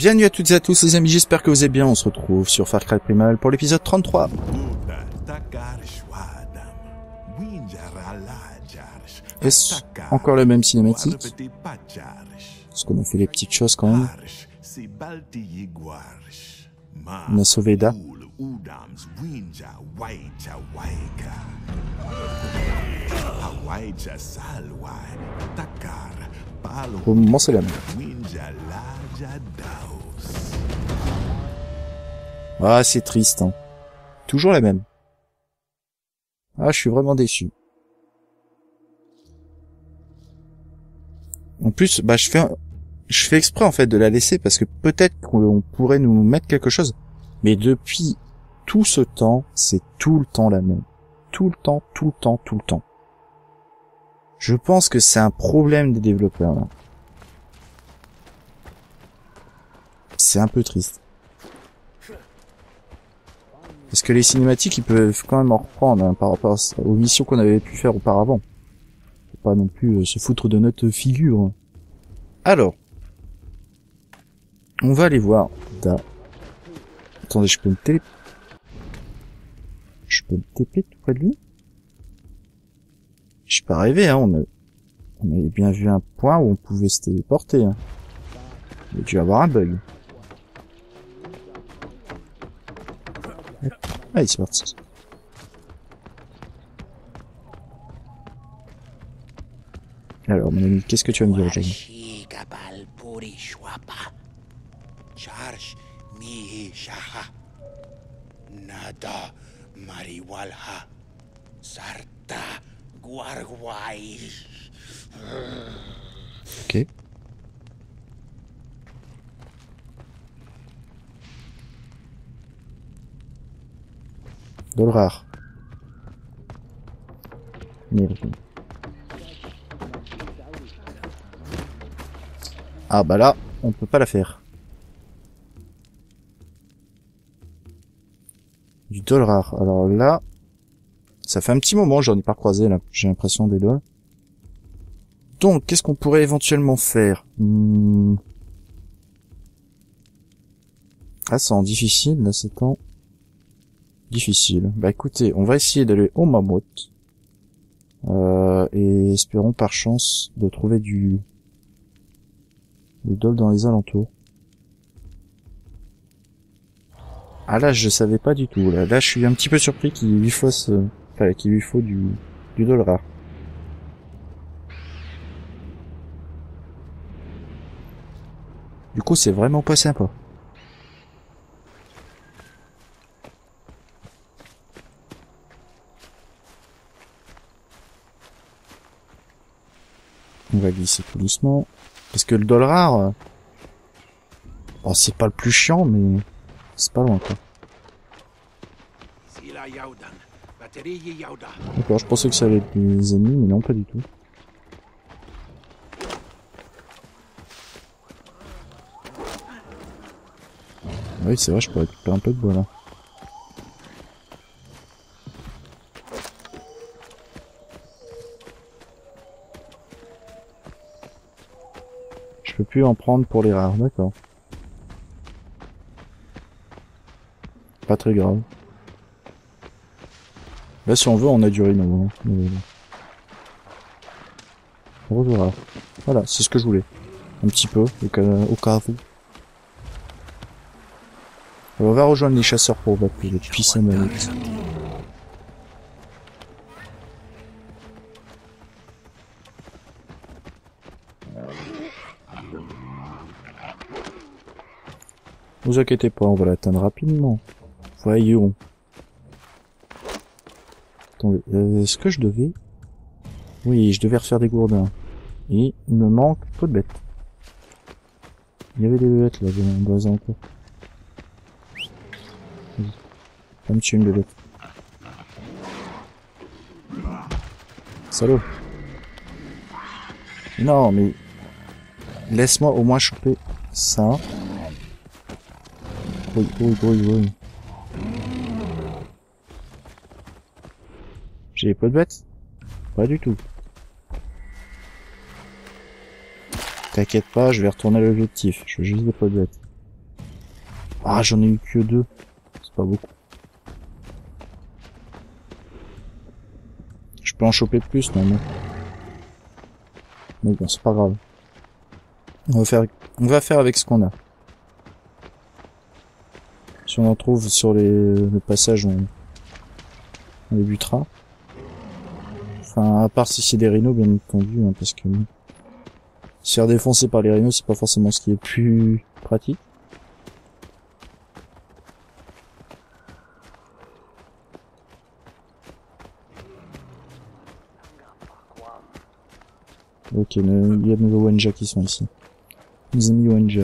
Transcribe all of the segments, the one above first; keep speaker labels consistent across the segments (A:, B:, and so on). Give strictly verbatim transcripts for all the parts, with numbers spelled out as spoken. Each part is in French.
A: Bienvenue à toutes et à tous les amis, j'espère que vous allez bien, on se retrouve sur Far Cry Primal pour l'épisode trente-trois. Est-ce encore la même cinématique? Parce qu'on a fait les petites choses quand même. On a sauvé Da. Au moment c'est la même. Ah, c'est triste, hein. Toujours la même. Ah, je suis vraiment déçu. En plus, bah, je fais, je fais exprès, en fait, de la laisser parce que peut-être qu'on pourrait nous mettre quelque chose. Mais depuis tout ce temps, c'est tout le temps la même. Tout le temps, tout le temps, tout le temps. Je pense que c'est un problème des développeurs, là. C'est un peu triste. Parce que les cinématiques, ils peuvent quand même en reprendre, hein, par rapport aux missions qu'on avait pu faire auparavant. Faut pas non plus euh, se foutre de notre figure. Alors. On va aller voir Da. Attendez, je peux me télé... Je peux me T P tout près de lui? Je suis pas rêvé, hein, on a... On avait bien vu un point où on pouvait se téléporter, hein. Il a dû avoir un bug. Allez, c'est parti. Alors, mon ami, qu'est-ce que tu vas me dire aujourd'hui? Ok. Dollar. Merde. Ah bah là, on peut pas la faire. Du dollar. Alors là, ça fait un petit moment, j'en ai pas croisé là. J'ai l'impression des doigts. Donc, qu'est-ce qu'on pourrait éventuellement faire? hmm. Ah, c'est en difficile, là, c'est en difficile. Bah écoutez, on va essayer d'aller au mammouth. Euh, et espérons par chance de trouver du... du dol dans les alentours. Ah là, je savais pas du tout. Là, là je suis un petit peu surpris qu'il lui faut ce... enfin, qu'il lui faut du... du dol rare. Du coup, c'est vraiment pas sympa. On va glisser tout doucement. Parce que le dol rare... Euh... Bon, c'est pas le plus chiant, mais... c'est pas loin, quoi. D'accord, je pensais que ça allait être des ennemis, mais non, pas du tout. Oui, c'est vrai, je peux récupérer un peu de bois, là. Je peux plus en prendre pour les rares, d'accord. Pas très grave. Là, si on veut, on a du rhino. Hein. Rose rare. Voilà, c'est ce que je voulais. Un petit peu, au cas, au cas où. On va rejoindre les chasseurs pour battre les puissants mammouths. Ne vous inquiétez pas, on va l'atteindre rapidement. Voyons. Attendez, euh, est-ce que je devais... Oui, je devais refaire des gourdins. Et il me manque peu de bêtes. Il y avait des bêtes là, dans les alentours. Va me tuer une bébête. Salaud. Non, mais... laisse-moi au moins choper ça. Oui, oui, oui, oui. J'ai pas de bêtes? Pas du tout. T'inquiète pas, je vais retourner à l'objectif. Je veux juste des pots de bêtes. Ah, j'en ai eu que deux. C'est pas beaucoup. Je peux en choper plus, non, non. Mais bon, c'est pas grave. On va faire, on va faire avec ce qu'on a. Si on en trouve sur les, le passage, on, on les butera. Enfin, à part si c'est des rhinos, bien entendu, hein, parce que se faire défoncer par les rhinos, c'est pas forcément ce qui est plus pratique. Ok, il y a de nouveaux Wenja qui sont ici. Nos amis Wenja.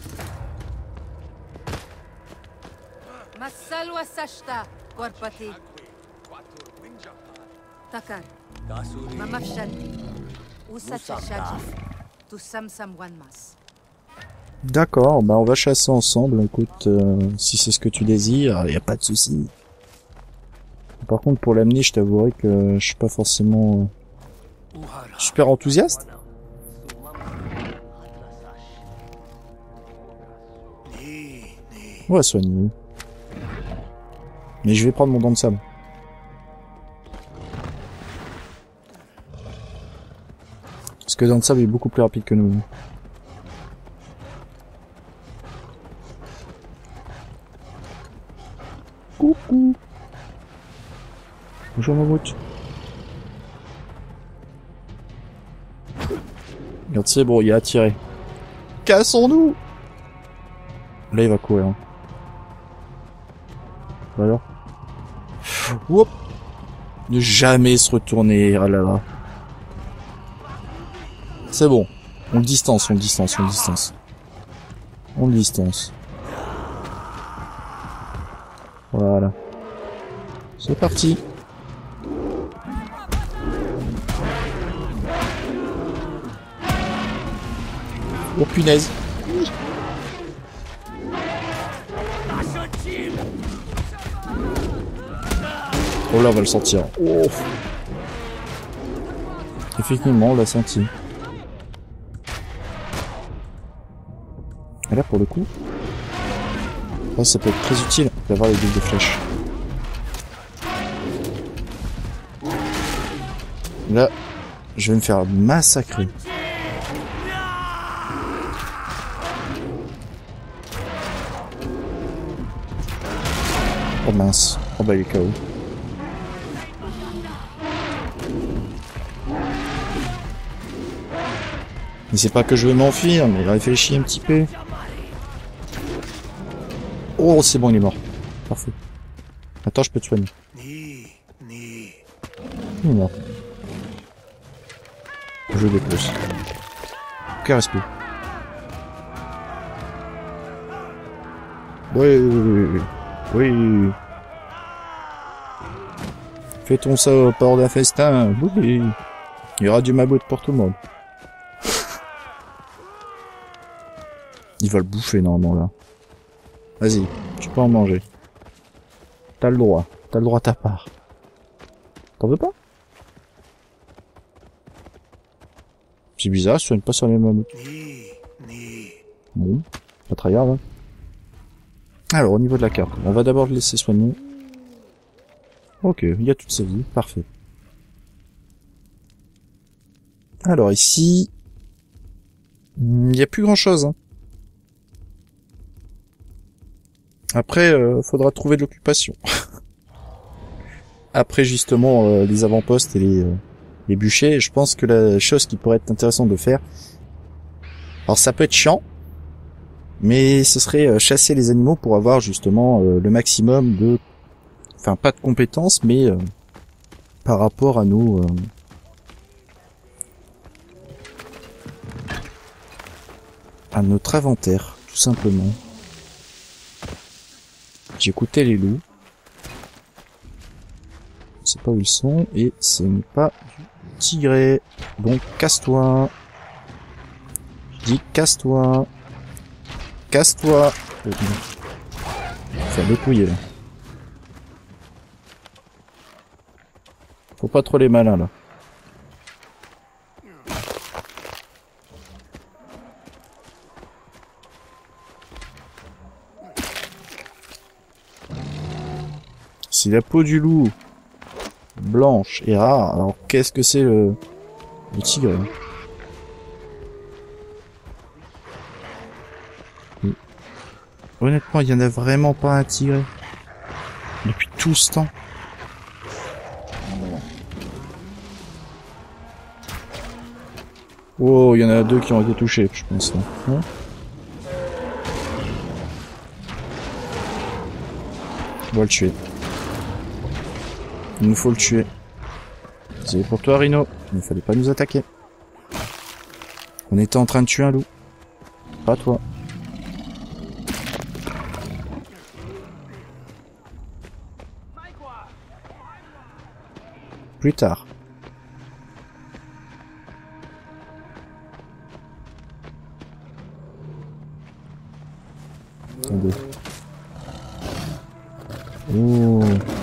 A: D'accord, bah on va chasser ensemble, écoute, euh, si c'est ce que tu désires, y a pas de souci. Par contre, pour l'amener, je t'avouerai que je suis pas forcément euh, super enthousiaste. On va soigner. Mais je vais prendre mon dent de sable. Parce que le dent de sable est beaucoup plus rapide que nous. Coucou. Bonjour mammouth. Regarde, c'est bon, il a attiré. Cassons-nous. Là, il va courir. Alors. Hop. Ne jamais se retourner. Ah là là. C'est bon. On le distance, on le distance, on le distance. On le distance. Voilà. C'est parti. Oh punaise. Oh là, on va le sentir. Oh. Effectivement, on l'a senti. Et là, pour le coup, là, ça peut être très utile d'avoir les billes de flèches. Là, je vais me faire massacrer. Oh mince. Oh bah il est K O. Mais c'est pas que je veux m'enfuir, mais réfléchis un petit peu. Oh c'est bon, il est mort. Parfait. Attends, je peux te soigner. Il est mort. Je dépose. Ok, respect. Oui, oui, oui. Oui. Fais-ton ça au port d'un festin. Oui. Il y aura du mabout pour tout le monde. Il va le bouffer normalement là. Vas-y, tu peux en manger. T'as le droit. T'as le droit à ta part. T'en veux pas? C'est bizarre, je soigne pas sur les mammouths. Bon, pas très grave. Hein. Alors, au niveau de la carte, on va d'abord le laisser soigner. Ok, il y a toute sa vie, parfait. Alors ici, il n'y a plus grand chose. Hein. Après, euh, faudra trouver de l'occupation. Après justement euh, les avant-postes et les, euh, les bûchers, je pense que la chose qui pourrait être intéressante de faire, alors ça peut être chiant, mais ce serait euh, chasser les animaux pour avoir justement euh, le maximum de, enfin pas de compétences, mais euh, par rapport à nos euh, à notre inventaire, tout simplement. J'ai écouté les loups. Je sais pas où ils sont et ce n'est pas du tigré. Donc casse-toi. Je dis casse-toi. Casse-toi. Oh, ça va dépouiller là. Faut pas trop les malins là. Si la peau du loup blanche est rare, alors qu'est-ce que c'est le, le tigre? Et... honnêtement, il y en a vraiment pas un tigre depuis tout ce temps. Oh, il y en a deux qui ont été touchés, je pense. Hein, on va le tuer. Il nous faut le tuer. C'est pour toi, Rhino. Il ne fallait pas nous attaquer. On était en train de tuer un loup. Pas toi. Plus tard. Attendez. Oh.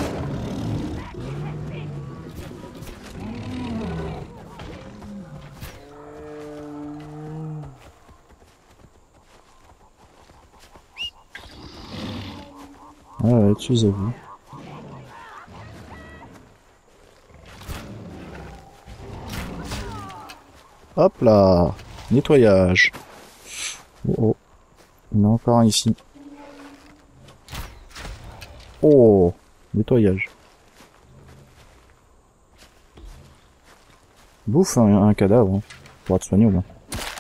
A: Ah ouais, tu les as vus. Hop là. Nettoyage. Oh oh. Il y en a encore un ici. Oh, nettoyage. Bouffe un, un cadavre, hein, pour te soigner au moins.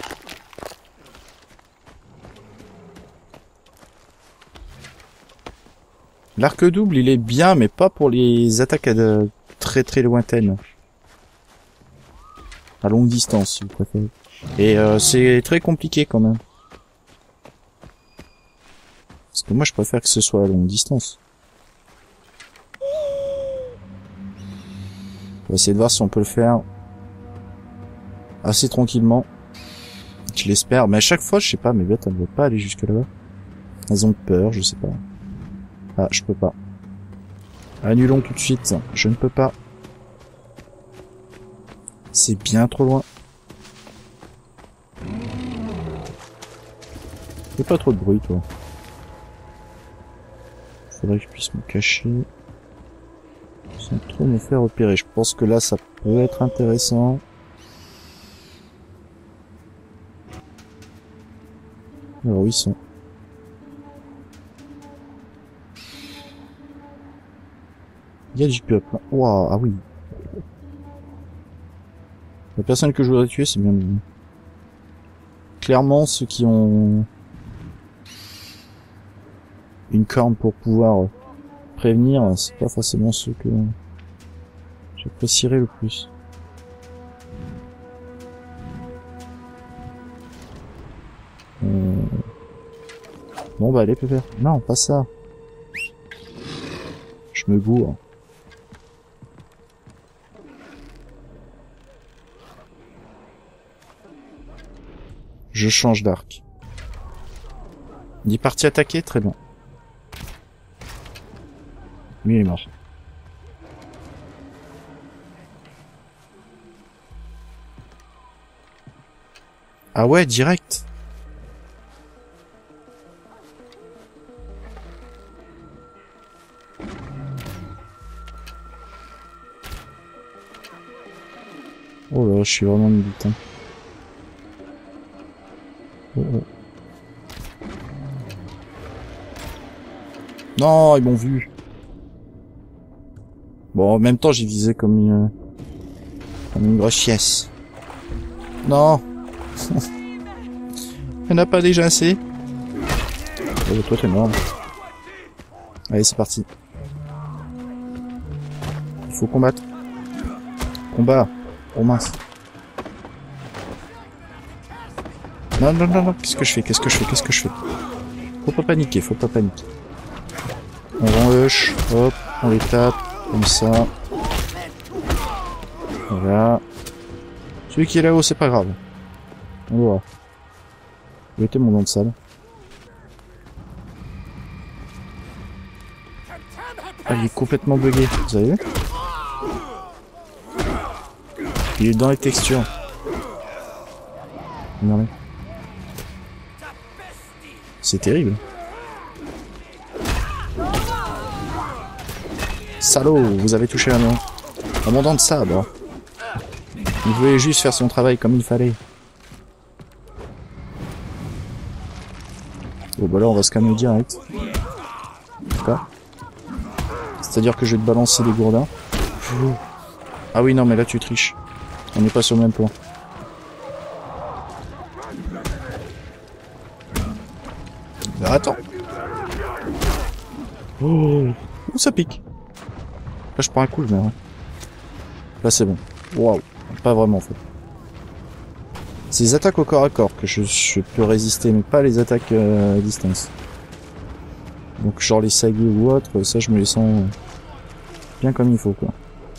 A: L'arc double, il est bien, mais pas pour les attaques à de très très lointaines. À longue distance, si vous préférez. Et euh, c'est très compliqué quand même. Parce que moi, je préfère que ce soit à longue distance. On va essayer de voir si on peut le faire assez tranquillement. Je l'espère. Mais à chaque fois, je sais pas, mes bêtes, elles ne veulent pas aller jusque là-bas. Elles ont peur, je sais pas. Ah, je peux pas. Annulons tout de suite. Je ne peux pas. C'est bien trop loin. Fais pas trop de bruit, toi. Faudrait que je puisse me cacher. Sans trop me faire repérer. Je pense que là, ça peut être intéressant. Alors, où ils sont? Il y a du peuple. Waouh, ah oui. La personne que je voudrais tuer, c'est bien lui. Clairement, ceux qui ont une corne pour pouvoir prévenir, c'est pas forcément ceux que j'apprécierais le plus. Euh... Bon bah allez, pépère. Non, pas ça. Je me gourre. Je change d'arc. Il est parti attaquer, très bien. Lui, il est mort. Ah ouais, direct. Oh là, je suis vraiment une butin. Oh, oh. Non, ils m'ont vu. Bon, en même temps, j'ai visé comme une... comme une grosse chiesse. Non. Il n'y en a pas déjà assez. Oh, toi, t'es mort. Allez, c'est parti. Il faut combattre. Combat. Oh mince. Non, non, non, non. Qu'est-ce que je fais? Qu'est-ce que je fais? Qu'est-ce que je fais? Faut pas paniquer, faut pas paniquer. On rush. Hop, on les tape. Comme ça. Voilà. Celui qui est là-haut, c'est pas grave. On va voir. Où était mon nom de salle? Ah, il est complètement bugué. Vous avez vu? Il est dans les textures. Regardez. C'est terrible. Salaud, vous avez touché la main. Abandon de sabre. Il voulait juste faire son travail comme il fallait. Bon bah là on va se calmer direct. D'accord. C'est-à-dire que je vais te balancer des gourdins. Ah oui non mais là tu triches. On n'est pas sur le même plan. Bah, attends. Oh, ça pique. Là je prends un coup mais ouais. Là c'est bon. Waouh. Pas vraiment en fait. C'est les attaques au corps à corps que je, je peux résister, mais pas les attaques euh, à distance. Donc genre les saguets ou autres, ça je me les sens bien comme il faut quoi.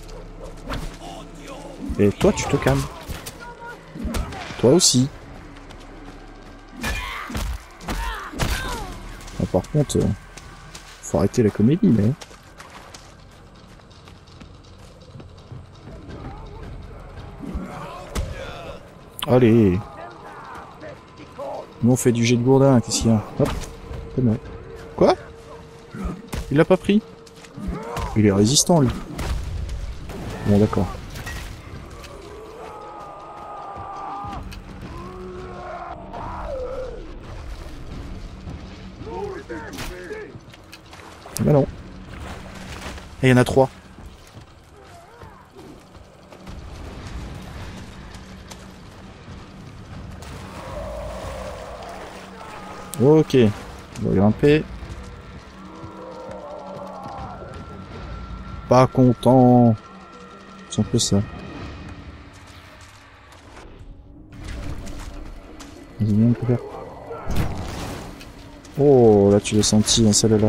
A: Et toi tu te calmes. Toi aussi. Ah, par contre, euh, faut arrêter la comédie mais... Allez. Nous on fait du jet de gourdin, qu'est-ce qu'il y a? Hop. Quoi? Il l'a pas pris? Il est résistant lui. Bon d'accord. Mais non. Et il y en a trois. Ok, on va grimper. Pas content. C'est un peu ça. Vas-y, viens, on peut faire. Oh, là tu l'as senti, hein, celle-là.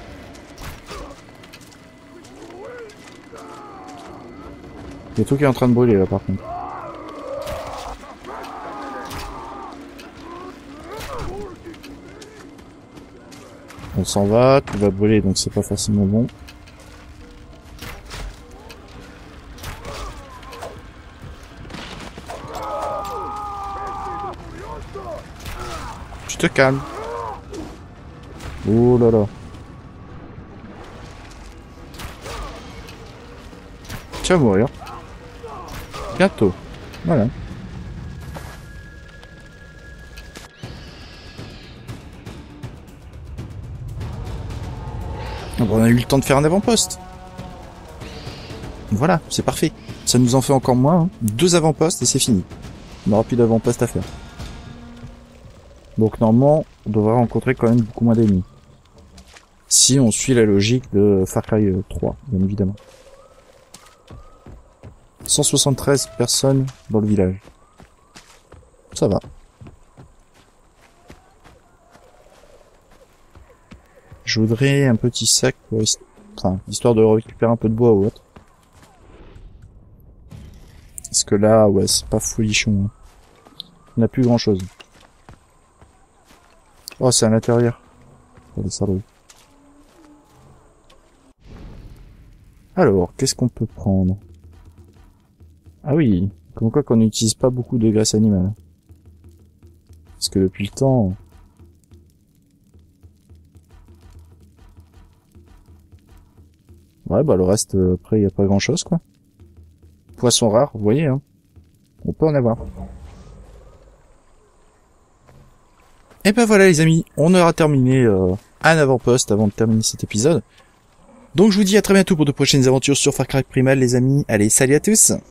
A: Il y a tout qui est en train de brûler là par contre. On s'en va, tout va brûler donc c'est pas forcément bon. Tu te calmes. Oh là là. Tu vas mourir. Bientôt. Voilà. Donc on a eu le temps de faire un avant-poste. Voilà, c'est parfait. Ça nous en fait encore moins. Hein. Deux avant-postes et c'est fini. On n'aura plus d'avant-poste à faire. Donc normalement, on devrait rencontrer quand même beaucoup moins d'ennemis. Si on suit la logique de Far Cry trois, bien évidemment. cent soixante-treize personnes dans le village. Ça va. Je voudrais un petit sac pour enfin, histoire de récupérer un peu de bois ou autre. Parce que là, ouais, c'est pas folichon. Hein. On n'a plus grand chose. Oh, c'est à l'intérieur. Oh, les salauds. Alors, qu'est-ce qu'on peut prendre? Ah oui, comme quoi qu'on n'utilise pas beaucoup de graisse animale. Parce que depuis le temps... Ouais, bah le reste, euh, après, il n'y a pas grand-chose, quoi. Poisson rare, vous voyez, hein. On peut en avoir. Et ben voilà, les amis, on aura terminé euh, un avant-poste avant de terminer cet épisode. Donc je vous dis à très bientôt pour de prochaines aventures sur Far Cry Primal, les amis. Allez, salut à tous!